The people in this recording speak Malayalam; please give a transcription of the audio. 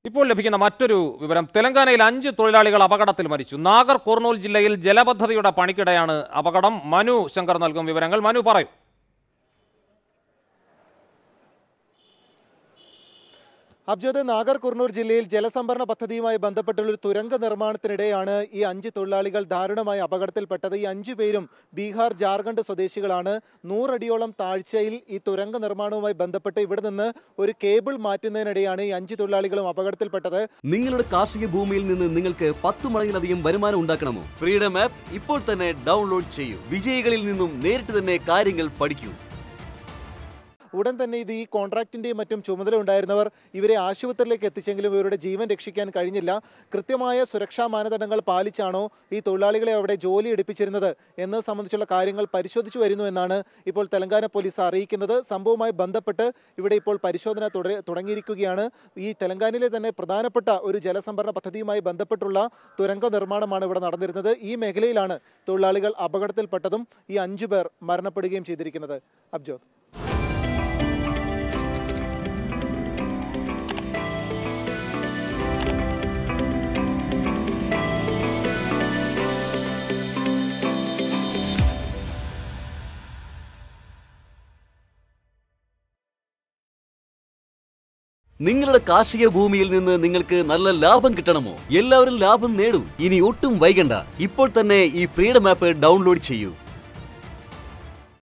ഇപ്പോൾ ലഭിക്കുന്ന മറ്റൊരു വിവരം, തെലങ്കാനയിൽ 5 തൊഴിലാളികൾ അപകടത്തിൽ മരിച്ചു. നാഗർ കുർനൂൽ ജില്ലയിൽ ജലപദ്ധതിയുടെ പണിക്കിടെയാണ് അപകടം. മനു ശങ്കർ നൽകും വിവരങ്ങൾ. മനു, പറയൂ. അബ്ജോദ്, നാഗർ കുർനൂർ ജില്ലയിൽ ജലസംഭരണ പദ്ധതിയുമായി ബന്ധപ്പെട്ടുള്ള ഒരു തുരങ്ക നിർമ്മാണത്തിനിടെയാണ് ഈ 5 തൊഴിലാളികൾ ദാരുണമായി അപകടത്തിൽപ്പെട്ടത്. ഈ 5 പേരും ബീഹാർ, ജാർഖണ്ഡ് സ്വദേശികളാണ്. 100 അടിയോളം താഴ്ചയിൽ ഈ തുരങ്ക നിർമ്മാണവുമായി ബന്ധപ്പെട്ട് ഇവിടെ നിന്ന് ഒരു കേബിൾ മാറ്റുന്നതിനിടെയാണ് ഈ 5 തൊഴിലാളികളും അപകടത്തിൽപ്പെട്ടത്. നിങ്ങളുടെ കാർഷിക ഭൂമിയിൽ നിന്ന് നിങ്ങൾക്ക് 10 മടങ്ങിലധികം വരുമാനം ഉണ്ടാക്കണമോ? ഫ്രീഡം ആപ്പ് ഇപ്പോൾ തന്നെ ഡൗൺലോഡ് ചെയ്യൂ. വിജയികളിൽ നിന്നും നേരിട്ട് തന്നെ കാര്യങ്ങൾ പഠിക്കൂ. ഉടൻ തന്നെ ഈ കോൺട്രാക്റ്റിൻ്റെയും മറ്റും ചുമതല ഉണ്ടായിരുന്നവർ ഇവരെ ആശുപത്രിയിലേക്ക് എത്തിച്ചെങ്കിലും ഇവരുടെ ജീവൻ രക്ഷിക്കാൻ കഴിഞ്ഞില്ല. കൃത്യമായ സുരക്ഷാ മാനദണ്ഡങ്ങൾ പാലിച്ചാണോ ഈ തൊഴിലാളികളെ അവിടെ ജോലി എടുപ്പിച്ചിരുന്നത് എന്നത് സംബന്ധിച്ചുള്ള കാര്യങ്ങൾ പരിശോധിച്ചു വരുന്നു എന്നാണ് ഇപ്പോൾ തെലങ്കാന പോലീസ് അറിയിക്കുന്നത്. സംഭവവുമായി ബന്ധപ്പെട്ട് ഇവിടെ ഇപ്പോൾ പരിശോധന തുടങ്ങിയിരിക്കുകയാണ്. ഈ തെലങ്കാനയിലെ തന്നെ പ്രധാനപ്പെട്ട ഒരു ജലസംഭരണ പദ്ധതിയുമായി ബന്ധപ്പെട്ടുള്ള തുരങ്ക നിർമ്മാണമാണ് ഇവിടെ നടന്നിരുന്നത്. ഈ മേഖലയിലാണ് തൊഴിലാളികൾ അപകടത്തിൽപ്പെട്ടതും ഈ 5 പേർ മരണപ്പെടുകയും ചെയ്തിരിക്കുന്നത്. അബ്ജോ, നിങ്ങളുടെ കാർഷിക ഭൂമിയിൽ നിന്ന് നിങ്ങൾക്ക് നല്ല ലാഭം കിട്ടണമോ? എല്ലാവരും ലാഭം നേടൂ. ഇനി ഒട്ടും വൈകണ്ട. ഇപ്പോൾ തന്നെ ഈ ഫ്രീഡം ആപ്പ് ഡൗൺലോഡ് ചെയ്യൂ.